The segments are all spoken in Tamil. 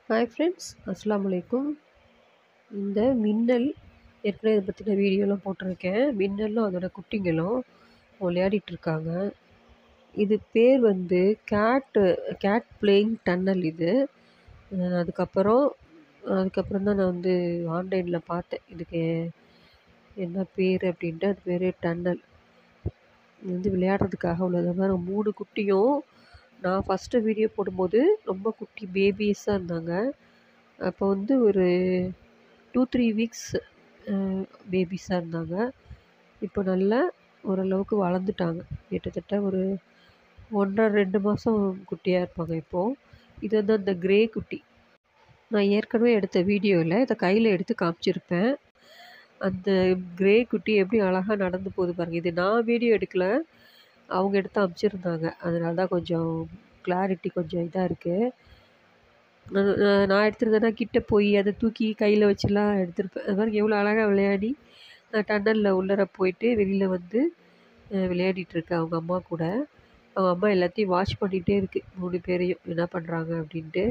ஹாய் ஃப்ரெண்ட்ஸ், அஸ்ஸலாமு அலைக்கும். இந்த மின்னல் ஏற்கனவே இதை பற்றின வீடியோலாம் போட்டிருக்கேன். மின்னலும் அதோட குட்டிங்களும் விளையாடிட்டுருக்காங்க. இது பேர் வந்து கேட் பிளேயிங் டன்னல் இது. அதுக்கப்புறம் அதுக்கப்புறம் தான் நான் வந்து ஆன்லைனில் பார்த்தேன். இதுக்கு என்ன பேர் அப்படின்ட்டு. அது பேர் டன்னல். இது வந்து விளையாடுறதுக்காக உள்ளது. மாதிரி 3 குட்டியும் நான் ஃபஸ்ட்டு வீடியோ போடும்போது ரொம்ப குட்டி பேபிஸாக இருந்தாங்க. அப்போ வந்து ஒரு 2-3 வீக்ஸ் பேபிஸாக இருந்தாங்க. இப்போ நல்லா ஓரளவுக்கு வளர்ந்துட்டாங்க. கிட்டத்தட்ட ஒரு 1 1/2 2 மாதம் குட்டியாக இருப்பாங்க இப்போது. இது வந்து அந்த கிரே குட்டி. நான் ஏற்கனவே எடுத்த வீடியோவில் இதை கையில் எடுத்து காமிச்சிருப்பேன். அந்த கிரே குட்டி எப்படி அழகாக நடந்து போகுது பாருங்கள். இது நான் வீடியோ எடுக்கல, அவங்க எடுத்து அனுப்பிச்சிருந்தாங்க. அதனால தான் கொஞ்சம் கிளாரிட்டி கொஞ்சம் இதாக இருக்குது. நான் எடுத்திருந்தேன்னா கிட்ட போய் அதை தூக்கி கையில் வச்சுலாம் எடுத்திருப்பேன். அது மாதிரி எவ்வளோ அழகாக விளையாடி டன்னலில் உள்ளார போயிட்டு வெளியில் வந்து விளையாடிட்டுருக்கு அவங்க அம்மா கூட. அவங்க அம்மா எல்லாத்தையும் வாட்ச் பண்ணிகிட்டே இருக்குது, 3 பேரையும் என்ன பண்ணுறாங்க அப்படின்ட்டு.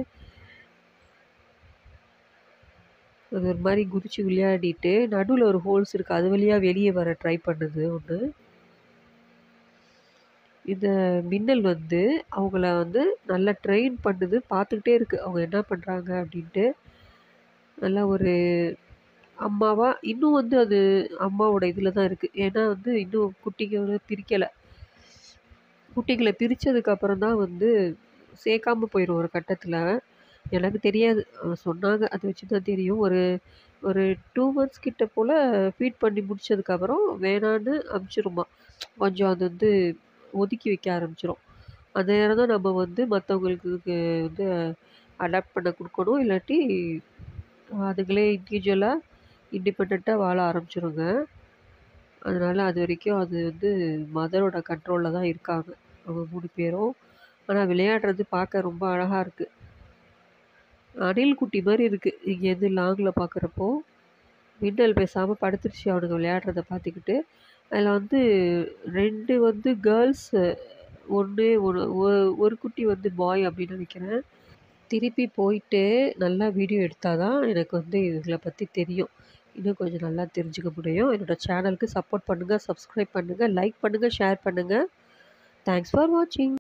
அது ஒரு மாதிரி குதித்து விளையாடிட்டு நடுவில் ஒரு ஹோல்ஸ் இருக்குது, அது வழியாக வெளியே வர ட்ரை பண்ணுது ஒன்று. இந்த மின்னல் வந்து அவங்கள வந்து நல்லா ட்ரெயின் பண்ணுது, பார்த்துக்கிட்டே இருக்குது அவங்க என்ன பண்ணுறாங்க அப்படின்ட்டு. நல்லா ஒரு அம்மாவா இன்னும் வந்து அது அம்மாவோட இதில் தான் இருக்குது. ஏன்னா வந்து இன்னும் குட்டிகளை பிரிக்கலை. குட்டிகளை பிரித்ததுக்கப்புறம் தான் வந்து சேர்க்காம போயிடும் ஒரு கட்டத்தில். எனக்கு தெரியாது, சொன்னாங்க, அதை வச்சு தான் தெரியும். ஒரு ஒரு 2 மந்த்ஸ் கிட்ட போல் ஃபீட் பண்ணி முடித்ததுக்கப்புறம் வேணான்னு அமுச்சிருமா. கொஞ்சம் அது வந்து ஒதுக்கி வைக்க ஆரம்பிச்சிடும். அந்த நேரம் தான் நம்ம வந்து மற்றவங்களுக்கு வந்து அடாப்ட் பண்ண கொடுக்கணும். இல்லாட்டி அதுங்களே இண்டிபெண்ட்டாக வாழ ஆரம்பிச்சிருங்க. அதனால் அது வரைக்கும் அது வந்து மதரோட கண்ட்ரோலில் தான் இருக்காங்க அவங்க 3 பேரும். ஆனால் விளையாடுறது பார்க்க ரொம்ப அழகாக இருக்குது. அணில் குட்டி மாதிரி இருக்குது இங்கேருந்து லாங்கில் பார்க்குறப்போ. மின்னல் பேசாமல் படுத்துருச்சு அவனுங்க விளையாடுறத பார்த்துக்கிட்டு. அதில் வந்து 2 வந்து கேர்ள்ஸு, ஒரு குட்டி வந்து பாய் அப்படின்னு நினைக்கிறேன். திருப்பி போயிட்டு நல்லா வீடியோ எடுத்தால் தான் எனக்கு வந்து இதில் பற்றி தெரியும். இன்னும் கொஞ்சம் நல்லா தெரிஞ்சுக்க முடியும். என்னோடய சேனலுக்கு சப்போர்ட் பண்ணுங்கள், சப்ஸ்கிரைப் பண்ணுங்கள், லைக் பண்ணுங்கள், ஷேர் பண்ணுங்கள். தேங்க்ஸ் ஃபார் வாட்சிங்.